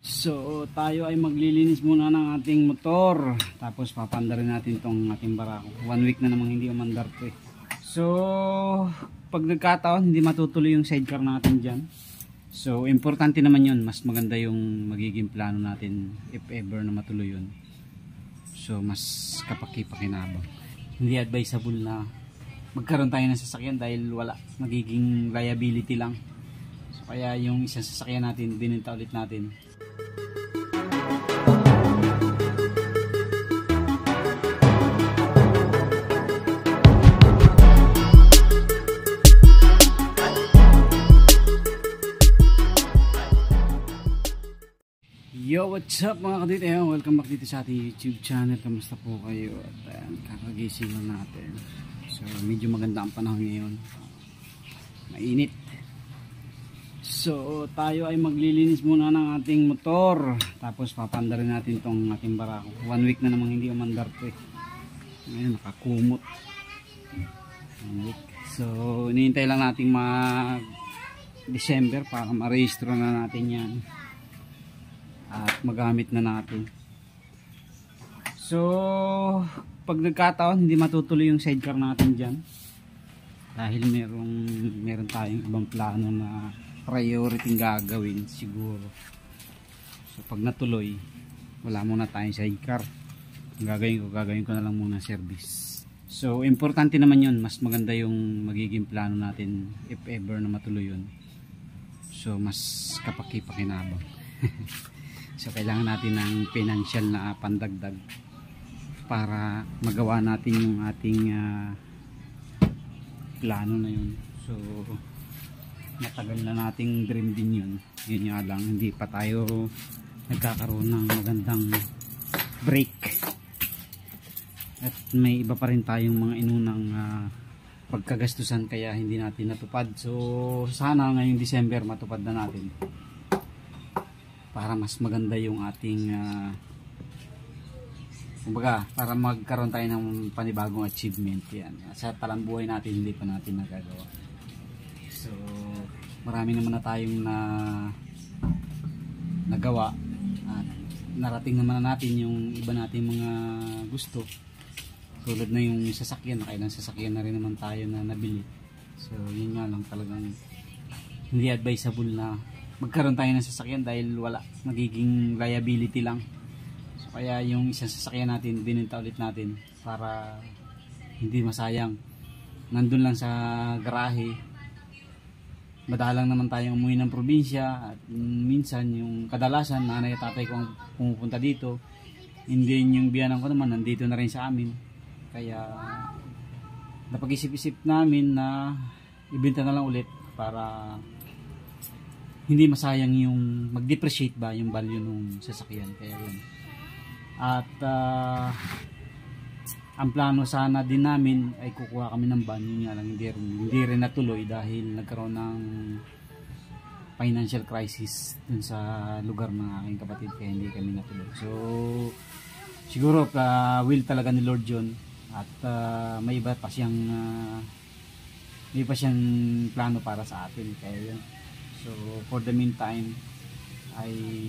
So tayo ay maglilinis muna ng ating motor, tapos papanda rin natin tong ating barako. 1 week na namang hindi umandar to eh. So pag nagkataon hindi matutuloy yung sidecar natin dyan, so importante naman yun, mas maganda yung magiging plano natin if ever na matuloy yun. So mas kapaki-pakinabang, hindi advisable na magkaroon tayo ng sasakyan dahil wala, magiging liability lang. So kaya yung isang sasakyan natin bininta ulit natin. Yo, what's up mga kadito? Welcome back dito sa ating YouTube channel. Kamusta po kayo? At kakagising lang natin. So medyo maganda ang panahon ngayon, mainit. So tayo ay maglilinis muna ng ating motor, tapos papanda rin natin tong ating barako. 1 week na namang hindi umandar to eh. Ngayon nakakumot 1 week. So hinihintay lang natin mag December para ma-register na natin yan at magamit na natin. So pag nagkataon hindi matutuloy yung sidecar natin dyan dahil meron tayong ibang plano na priority gagawin siguro. So pag natuloy, wala muna tayong sidecar. Ang gagawin ko na lang muna service. So importante naman yun, mas maganda yung magiging plano natin if ever na matuloy yun. So mas kapaki-pakinabang. So kailangan natin ng financial na pandagdag para magawa natin yung ating plano na yun. So matagal na nating dream din yun. Yun nga lang, hindi pa tayo nagkakaroon ng magandang break. At may iba pa rin tayong mga inunang pagkagastusan kaya hindi natin natupad. So sana ngayong December matupad na natin para mas maganda yung ating kumbaga, para magkaroon tayo ng panibagong achievement yan. Sa talambuhay natin hindi pa natin nagagawa. So marami naman na tayong nagawa at narating naman na natin yung iba nating mga gusto, tulad na yung sasakyan, nakailang sasakyan na rin naman tayo na nabili. So yun nga lang, talagang hindi advisable na magkaroon tayo ng sasakyan dahil wala, magiging liability lang. So kaya yung isang sasakyan natin bininta ulit natin para hindi masayang, nandun lang sa garahe. Madalang naman tayong umuwi ng probinsya at minsan yung kadalasan nanay at tatay ko ang pumupunta dito, hindi yung biyanan ko naman nandito na rin sa amin. Kaya napag-isip-isip namin na ibenta na lang ulit para hindi masayang yung mag-depreciate ba yung value ng sasakyan. Kaya yun. At ang plano sana din namin ay kukuha kami ng van. Yun nga lang, hindi rin natuloy dahil nagkaroon ng financial crisis dun sa lugar ng aking kapatid, kaya hindi kami natuloy. So siguro will talaga ni Lord John at may iba pa siyang plano para sa atin. Kaya yun. So for the meantime ay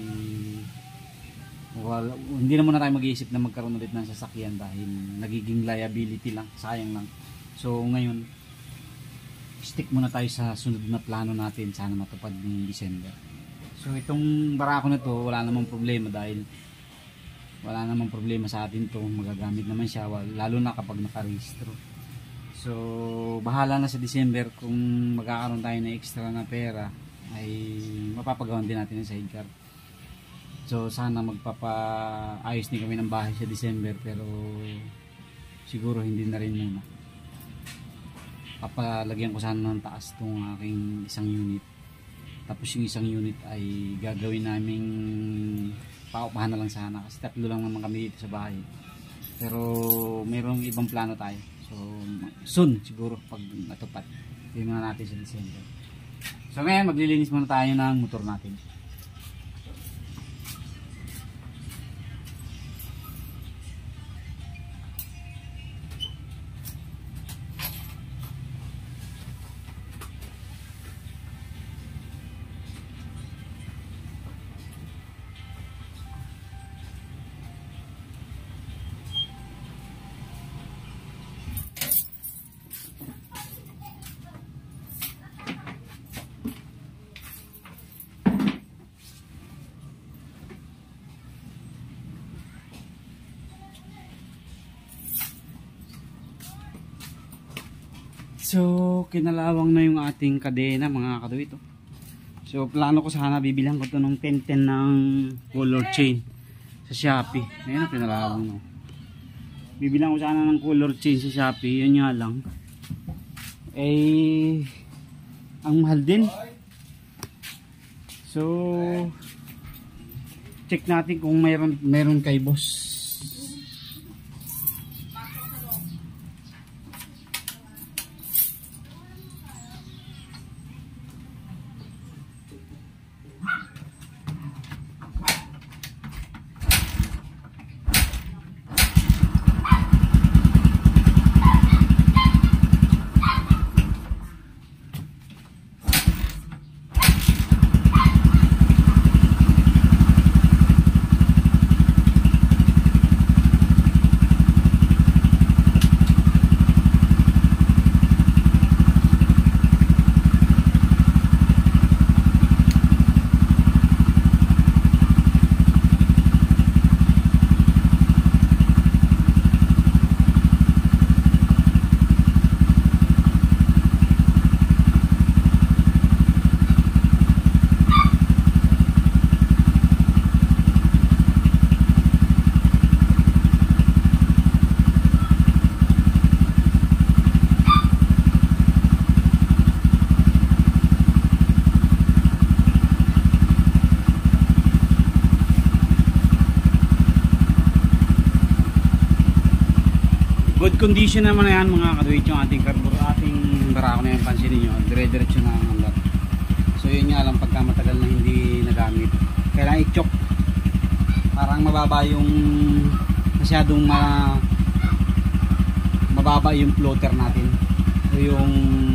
hindi na muna tayo mag-iisip na magkaroon ulit ng sasakyan dahil nagiging liability lang, sayang lang. So ngayon stick muna tayo sa sunod na plano natin, sana matupad ng December. So itong barako na to wala namang problema dahil wala namang problema sa atin to, magagamit naman siya lalo na kapag nakarehistro. So bahala na sa December kung magkakaroon tayo ng extra na pera ay mapapagawan din natin ng sidecar. So sana magpapaayos din kami ng bahay sa December, pero siguro hindi na rin muna. Papalagyan ko sana ng taas itong aking isang unit. Tapos yung isang unit ay gagawin naming paupahan na lang sana kasi tatlo lang naman kami dito sa bahay. Pero mayroong ibang plano tayo. So soon siguro pag natupad. Tingnan natin sa December. So ngayon maglilinis muna tayo ng motor natin. So, kinalawang na yung ating kadena mga kadawit. Oh. So, plano ko sana bibilang ko to ng 1010 ng color chain sa Shopee. Ayun, kinalawang no. Bibilang ko sana ng color chain sa Shopee. Yun nga lang. Eh, ang mahal din. So, check natin kung mayroon kay boss. Good condition naman na yan mga kaduit yung ating barako na yan, pansinin nyo, dire-diretso na ang hanggat. So yun nga lang, pagka matagal na hindi nagamit, kailangan i-chok. Parang mababa yung masyadong mababa yung floater natin. So yung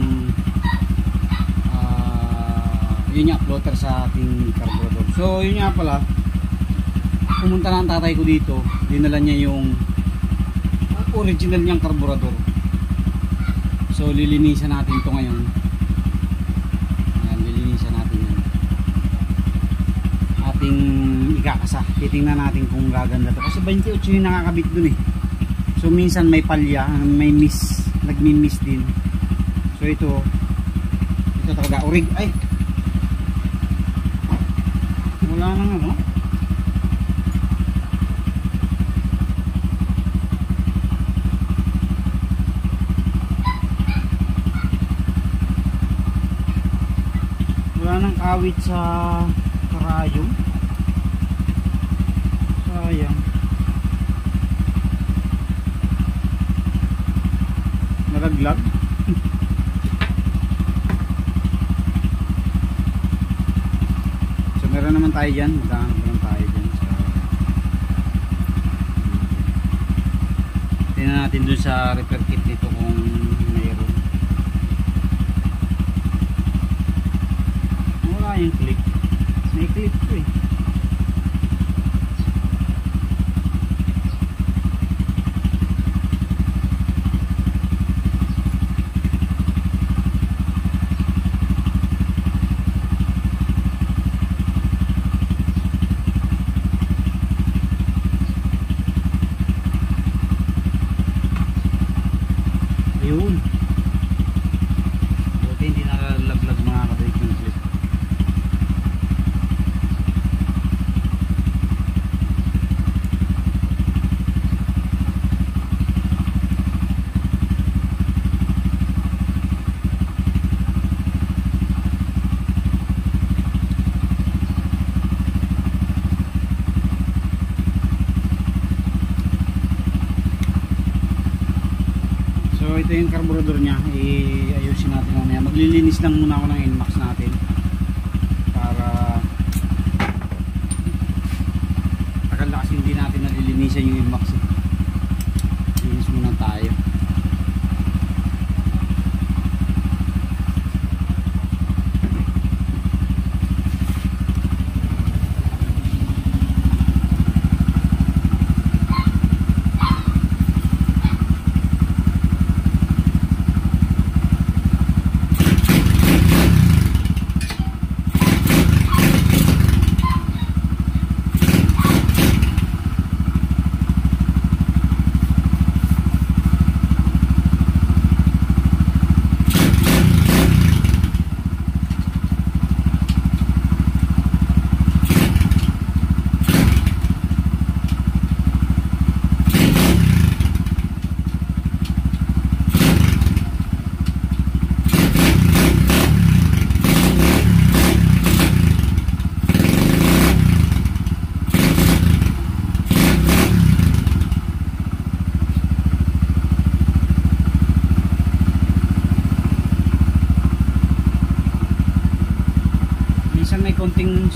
yun nga, floater sa ating carburetor. So yun nga pala, pumunta na ang tatay ko dito, dinala niya yung original niyang carburetor. So lilinisan natin ito ngayon. Ayan, lilinisan natin yan. Ating ikakasa. Titingnan natin kung gaganda to. Kasi 28 yung nakakabit dun eh. So minsan may palya, may miss, nagmi-miss din. So ito talaga orig. Ay, wala nang ano. Ng kawit sa karayom, sayang. Nalaglag. So meron naman tayo dyan, magkano naman tayo dyan. So, tingnan natin dun sa repair kit nito kung mayroon. Yung clip, may clip ko eh. Ayun, buti hindi nalalaglag mga kabalik yung clip. So ito yung carburetor niya, ayusin natin mamaya. Maglilinis lang muna ako ng NMAX natin para tagal na kasi hindi natin nalilinisan yung NMAX eh. Linis muna tayo.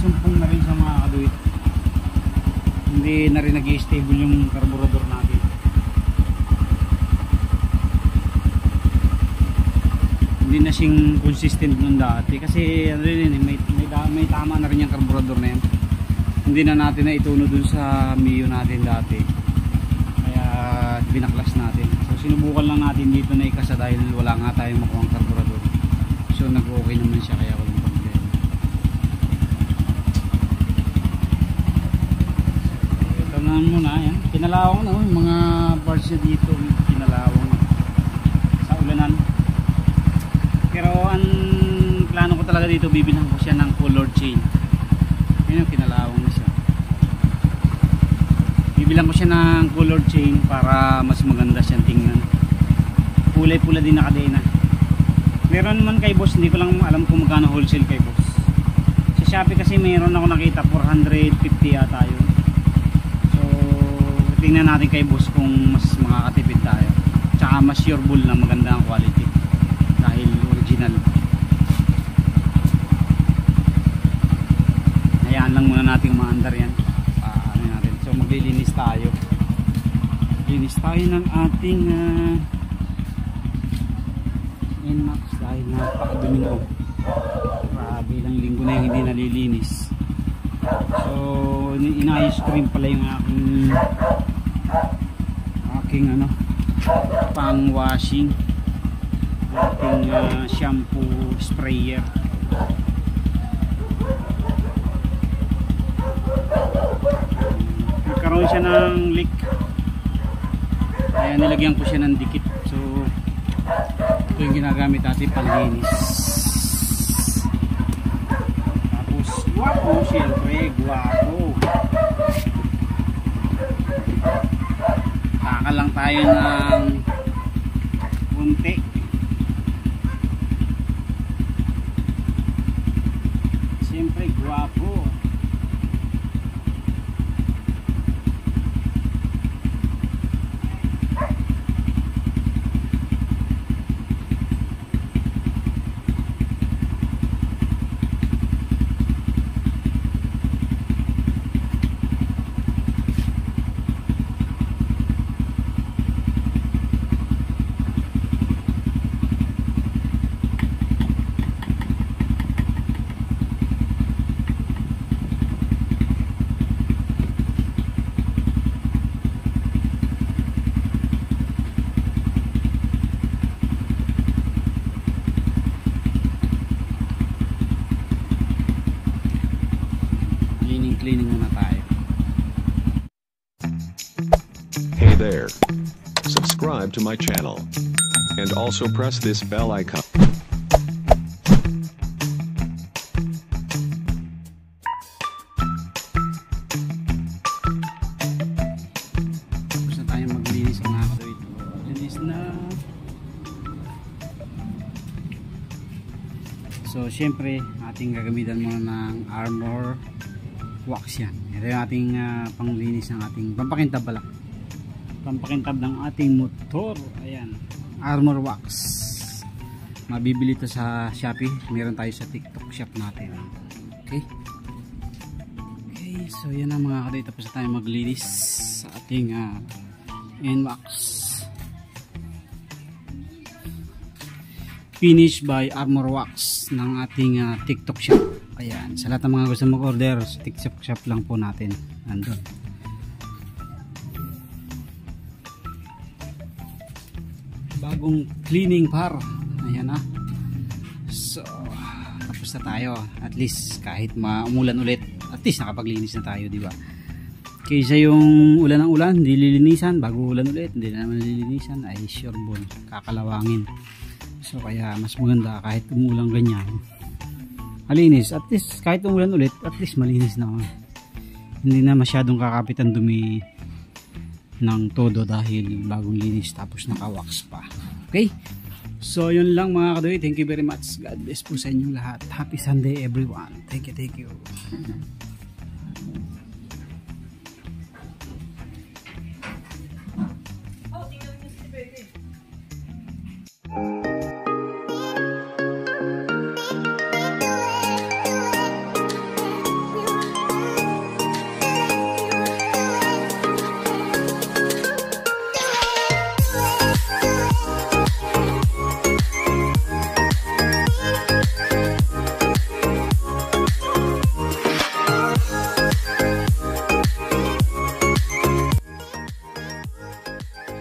sumpong na rin sa mga kaduit. Hindi na rin nag-i-stable yung carburetor natin. Hindi na siyang consistent nung dati kasi ano rin, may tama na rin yung carburetor na yan. Hindi na natin na ituno dun sa Mio natin dati, kaya binaklas natin. So sinubukan lang natin dito na ikasa dahil wala nga tayong makuha ang carburetor. So nag-okay naman siya, kaya walang problema. Ito na muna yan, kinalawang na yung mga parts niya dito, kinalawang sa ulanan. Pero ang plano ko talaga dito, bibilhan ko siya ng color chain. Yun yung kinalawang na siya. Bibilhan ko siya ng color chain para mas maganda siyang tingnan. Kulay pula din na kadena. Meron naman kay boss, hindi ko lang alam kung magkano wholesale kay boss. Sa Shopee kasi meron ako nakita 450 yata yun. So tingnan natin kay boss kung mas makakatipid tayo. Tsaka mas sureable na maganda ang quality dahil original. Hayaan lang muna natin umaandar yan. Ano natin. So maglilinis tayo. Linis tayo ng ating NMAX dahil napakadumi na. Grabe, ilang linggo na yung hindi nalilinis. So inayos ko rin pala yung aking ano, pang washing, ating shampoo sprayer. Nagkaroon siya ng leak, kaya nilagyan ko siya ng dikit. So ito yung ginagamit natin panlinis. Tapos guwapo, siyempre guwapo. Taka lang tayo ng unti. Siyempre guwapo. Cleaning muna tayo. Hey there. Subscribe to my channel. And also press this bell icon. Tapos na tayo maglinis mga kaduit. Linis na. So syempre ating gagamitan muna ng Armor Wax yan. Ito yung ating panglinis ng ating pampakintab pala. Pampakintab ng ating motor. Ayan. Armor Wax. Mabibili ito sa Shopee. Meron tayo sa TikTok shop natin. Okay. Okay. So yan ang mga kadito. Tapos na tayo maglinis sa ating NMAX. Finished by Armor Wax ng ating TikTok shop. Ayan, sa lahat ng mga gusto mag-order sa TikTok shop lang po natin. Nandun. Bagong cleaning par. Ayan na. So, tapos na tayo. At least kahit umulan ulit, at least nakapaglinis na tayo, di ba? Kaysa yung ulan ng ulan, hindi lilinisan. Bago ulan ulit, hindi na naman lilinisan. Ay, sure ball. Kakalawangin. So, kaya mas maganda kahit umulang ganyan. Malinis, at least kahit umulan ulit, at least malinis na. Hindi na masyadong kakapit ang dumi ng todo dahil bagong linis tapos naka-wax pa. Okay? So yun lang mga kadoy. Thank you very much. God bless po sa inyong lahat. Happy Sunday everyone. Thank you.